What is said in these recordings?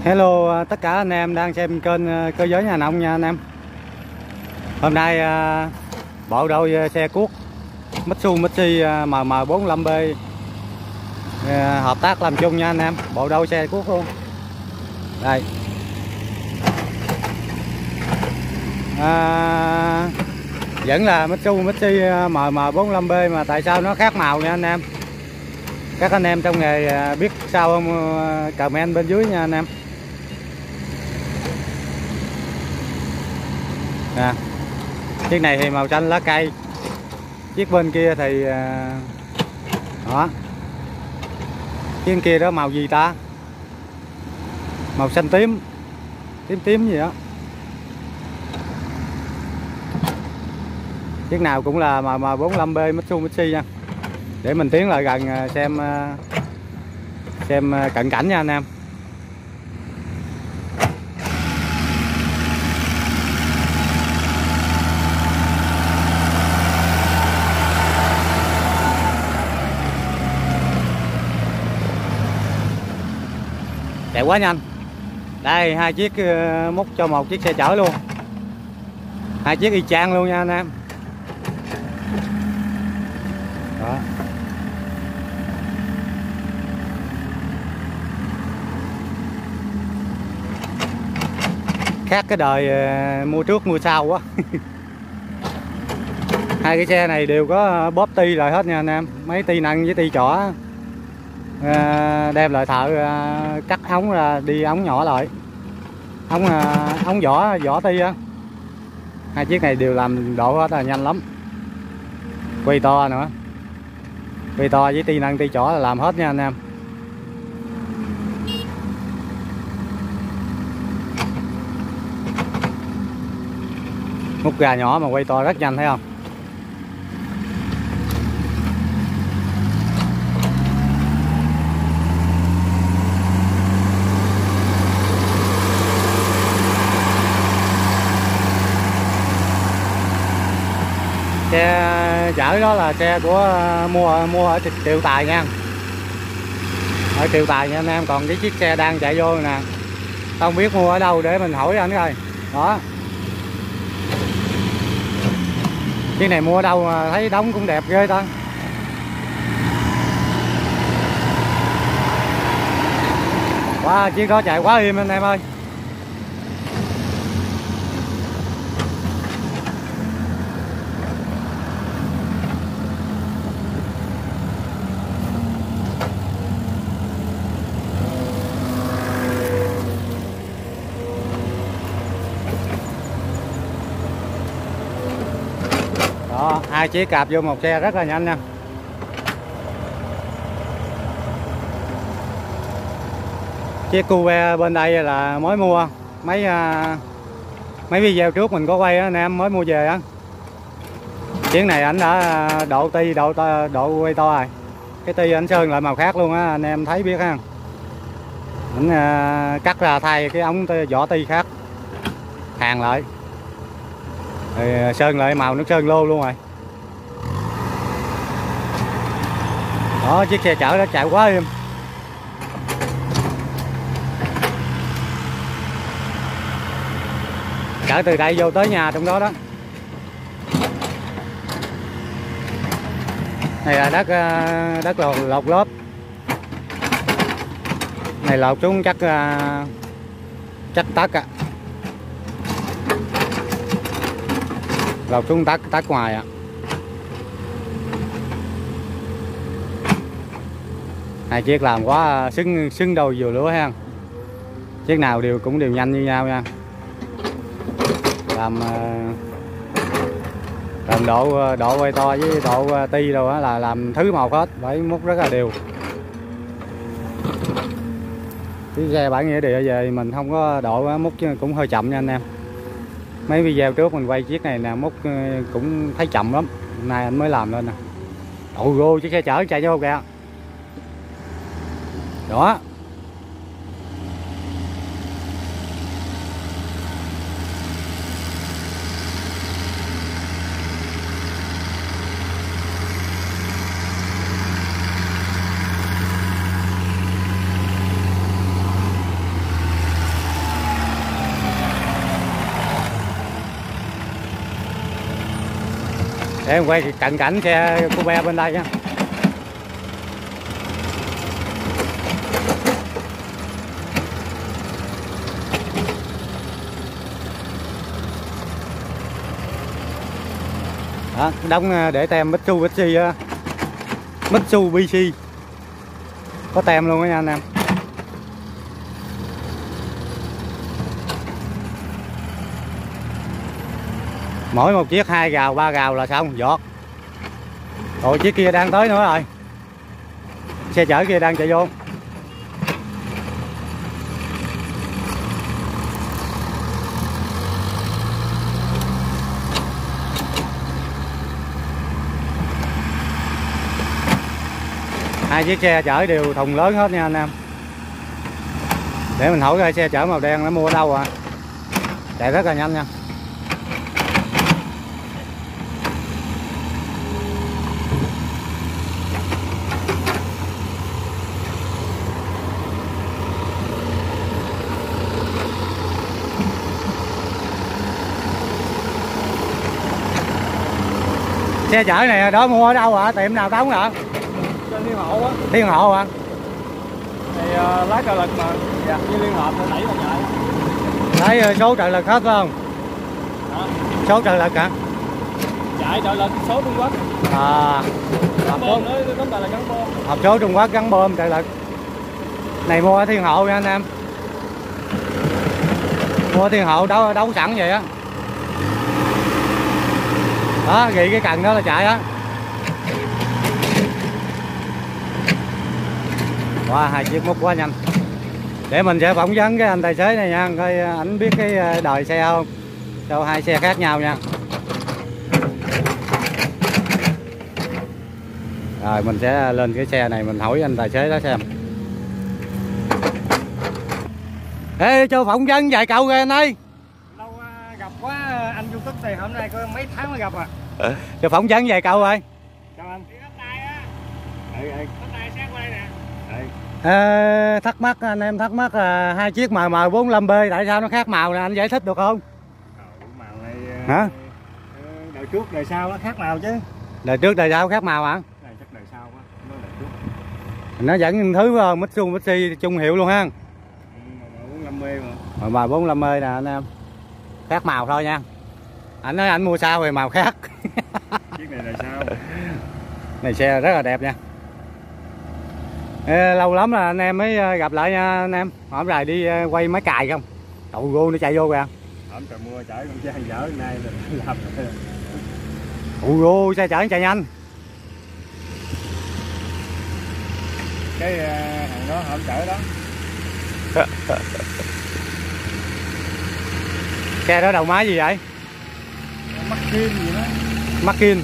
Hello tất cả anh em đang xem kênh Cơ Giới Nhà Nông nha anh em. Hôm nay bộ đôi xe cuốc Mitsubishi MM45B hợp tác làm chung nha anh em. Bộ đôi xe cuốc luôn. Đây. Vẫn là Mitsubishi MM45B mà tại sao nó khác màu nha anh em. Các anh em trong nghề biết sao không, comment bên dưới nha anh em. Nè, chiếc này thì màu xanh lá cây, chiếc bên kia thì đó, chiếc kia đó màu gì ta, màu xanh tím, tím gì đó. Chiếc nào cũng là M45B Mitsubishi nha. Để mình tiến lại gần xem cận cảnh nha anh em. Chạy quá nhanh. Đây, hai chiếc múc cho một chiếc xe chở luôn. Hai chiếc y chang luôn nha anh em. Đó. Khác cái đời mua trước mua sau quá. Hai cái xe này đều có bóp ti rồi hết nha anh em. Mấy ti nặng với ti chỏ đem lại thợ cắt ống ra, đi ống nhỏ lại, ống vỏ ti á. Hai chiếc này đều làm độ hết là nhanh lắm. Quay to nữa, quay to với ti nặng ti chỏ là làm hết nha anh em. Múc gà nhỏ mà quay to rất nhanh thấy không. Xe chở đó là xe của mua ở Triệu Tài nha, ở Triệu Tài nha anh em. Còn cái chiếc xe đang chạy vô nè, không biết mua ở đâu để mình hỏi anh coi. Đó, chiếc này mua ở đâu mà thấy đóng cũng đẹp ghê ta. Wow, chiếc đó chạy quá im anh em ơi. Đó, hai chiếc cạp vô một xe rất là nhanh nha. Chiếc Cube bên đây là mới mua, mấy video trước mình có quay á anh em, mới mua về á. Chiếc này anh đã độ ti độ quay to rồi. Cái ti anh sơn lại màu khác luôn á, anh em thấy biết ha. Anh cắt ra thay cái ống vỏ ti khác, hàng lại rồi sơn lại màu nước sơn lô luôn rồi. Đó, chiếc xe chở nó chạy quá êm. Chở từ đây vô tới nhà trong đó đó. Này là đất lột lớp. Này lột xuống chắc tắt à. Lột xuống tắt ngoài ạ. Hai chiếc làm quá xứng đầu vừa lửa ha. Chiếc nào cũng đều nhanh như nhau nha. Làm độ quay to với độ ti đâu á là làm thứ một hết, phải múc rất là đều. Cái xe bản nghĩa địa về mình không có độ múc cũng hơi chậm nha anh em. Mấy video trước mình quay chiếc này nè, múc cũng thấy chậm lắm. Hôm nay anh mới làm lên nè. Ôi chiếc xe chở chạy vô kìa. Đó. Để em quay cận cảnh xe cô be bên đây nha. Đó, đóng để tem Mitsubishi có tem luôn đó nha anh em. Mỗi một chiếc 2 gào 3 gào là xong giọt. Rồi chiếc kia đang tới nữa rồi, xe chở kia đang chạy vô. Hai chiếc xe chở đều thùng lớn hết nha anh em. Để mình hỏi coi xe chở màu đen nó mua ở đâu à? Chạy rất là nhanh nha. Xe chở này đó mua ở đâu hả? Tiệm nào đóng hả? Trên Thiên Hộ á. Thiên Hộ hả? Thì lái trợ lực mà. Dạ, như liên hợp nó đẩy vào chạy. Lấy số trợ lực hết phải không? Hả? Số trợ lực hả? Chạy trợ lực số Trung Quốc. À, Gắn bơm nữa, tóm lại là gắn bơm. hộp số Trung Quốc gắn bơm trợ lực. Này mua ở Thiên Hộ nha anh em. Mua ở Thiên Hộ đấu sẵn vậy á. Đó, ghi cái cần đó là chạy á. Wow, hai chiếc múc quá nhanh. Để mình sẽ phỏng vấn cái anh tài xế này nha, coi ảnh biết cái đời xe không. Cho hai xe khác nhau nha. Rồi mình sẽ lên cái xe này mình hỏi anh tài xế đó xem. Ê, cho phỏng vấn vài câu kìa anh ơi. Lâu gặp quá anh YouTube này, hôm nay có mấy tháng mới gặp à. Cho phỏng vấn vài câu rồi. Chào anh. Đi tay á. Có tay sáng qua đây nè. Thắc mắc anh em thắc mắc hai chiếc MM45B tại sao nó khác màu nè, anh giải thích được không? Màu này Hả? đời trước đời sau nó khác màu chứ. Đời trước đời sau khác màu hả? Này chắc đời sau quá, nó đời trước. Nó vẫn thứ Mitsubishi chung hiệu luôn ha. 450 mà. M450 nè anh em. Khác màu thôi nha. Anh nói anh mua sao thì màu khác. Chiếc này đời sau. Này xe rất là đẹp nha. Ê, lâu lắm là anh em mới gặp lại nha anh em. Hôm nay đi quay máy cài không? Tụ gô nó chạy vô kìa. Hôm trời mưa chở con xe hàng dở nay làm rồi. Tụ gô xe chở chạy nhanh. Cái hàng đó hôm chở đó. Xe đó đầu máy gì vậy? Mắc kim gì đó. Mackin.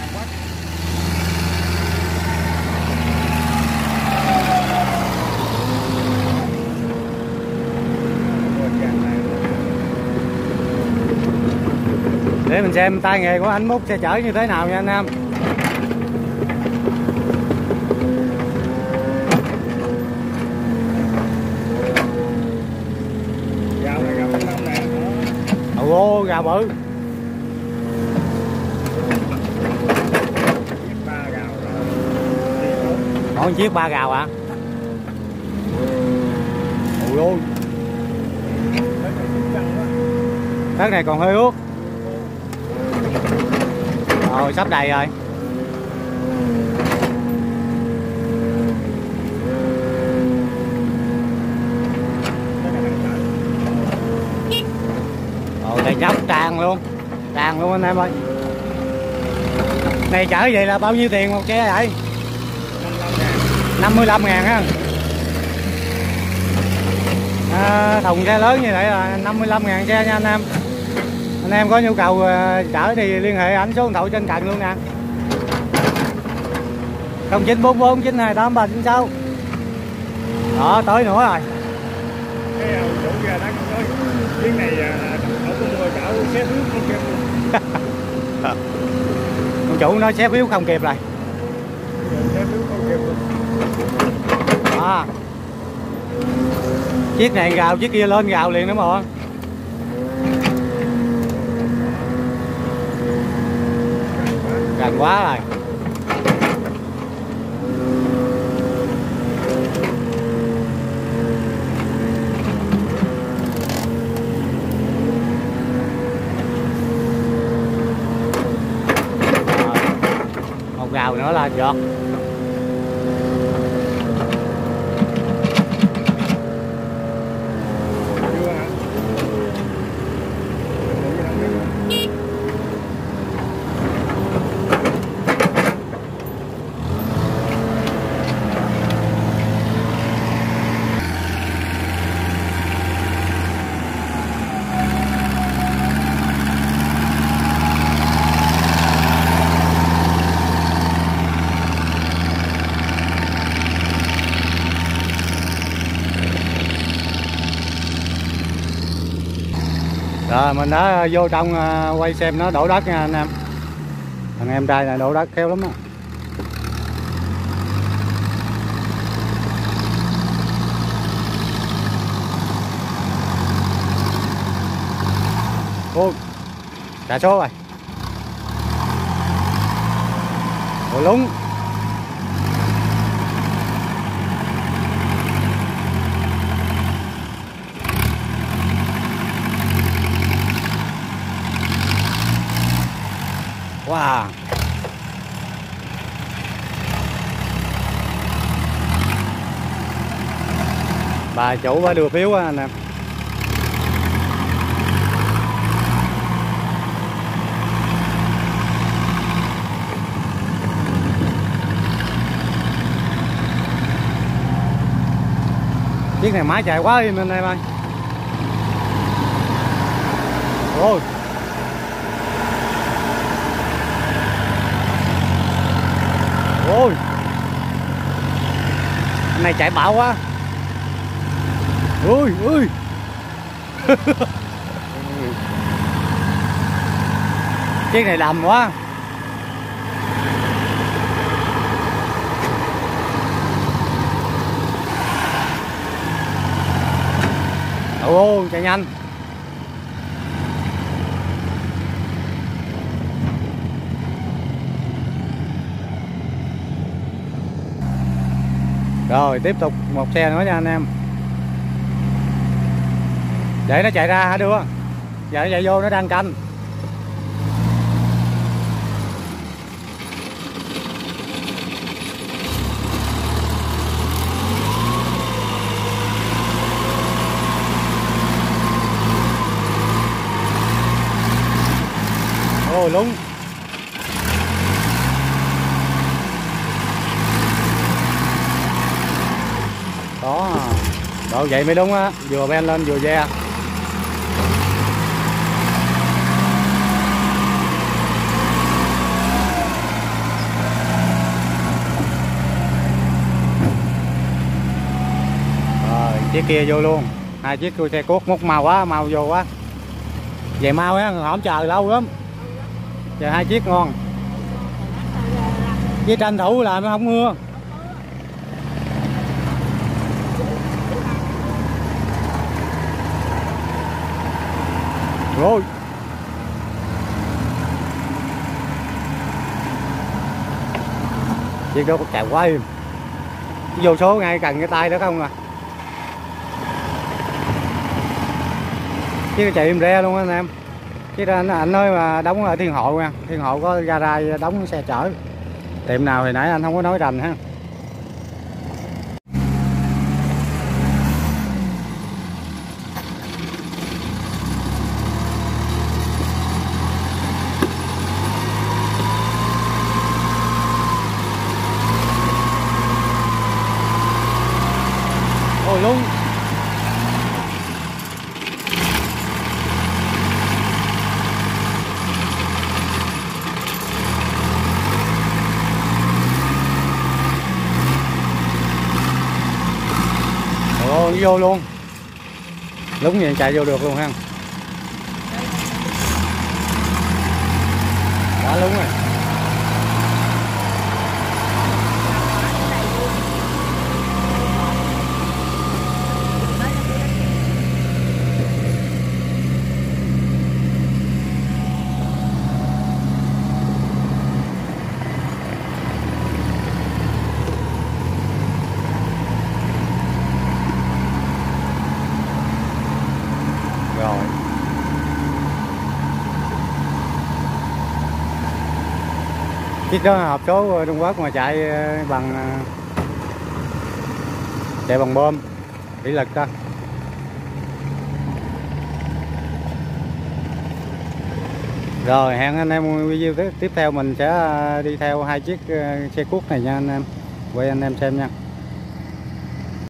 Để mình xem tay nghề của anh múc xe chở như thế nào nha anh em. Gạo này gạo năm nè. Ồ, gà bự. Chiếc 3 gạo. Có chiếc 3 gào hả? Ồ luôn. Đất này còn hơi ướt. Rồi sắp đầy rồi. Rồi đây dốc tràn luôn anh em ơi. Này chở vậy là bao nhiêu tiền một xe vậy? 55.000 ha. Thùng xe lớn như vậy là 55.000 xe nha anh em. Anh em có nhu cầu chở thì liên hệ ảnh số điện thoại trên cạnh luôn nè. 0944 928 396. Đó tới nữa rồi. Cái ông chủ kia đã nói chuyến này ông có mua chở xé phiếu không kịp luôn. Ông chủ nói xé phiếu không kịp rồi. Xé phiếu không kịp luôn. À. Chiếc này gào chiếc kia lên gào liền nữa mà. gần quá rồi. Một gào nữa là giọt. Rồi mình đã vô trong quay xem nó đổ đất nha anh em. Thằng em trai này đổ đất khéo lắm á. Ôi, trả số rồi. Ôi lúng. Wow. Bà chủ bà đưa phiếu á anh em. Chiếc này máy chạy quá im anh em ơi. Ôi. Ôi. Này chạy bạo quá. Ui ui. Chiếc này đầm quá. Ồ, chạy nhanh. Rồi tiếp tục một xe nữa nha anh em. Để nó chạy ra hả đưa. Giờ nó chạy vô nó đang canh. Ôi lúng. Đó vậy mới đúng á, vừa ben lên vừa ve. Rồi chiếc kia vô luôn, hai chiếc xe cuốc múc mau quá, mau vô quá. Về mau á, hổng chờ lâu lắm. Chờ hai chiếc ngon. Với tranh thủ làm nó không mưa. Rồi. Chiếc đó có chạy quá im. Vô số ngay cần cái tay đó không à. Chiếc chạy im re luôn anh em. Chứ anh nói mà đóng ở Thiên Hộ nha. Thiên Hộ có gara đóng xe chở. Tiệm nào thì nãy anh không có nói rành ha. Ôi luôn. Ồ, vô luôn. Đúng vậy chạy vô được luôn ha. Đã đúng rồi. chiếc đó hộp số Trung Quốc mà chạy bằng bơm thủy lực đó. Rồi hẹn anh em video tiếp theo, mình sẽ đi theo hai chiếc xe cuốc này nha anh em, quay anh em xem nha.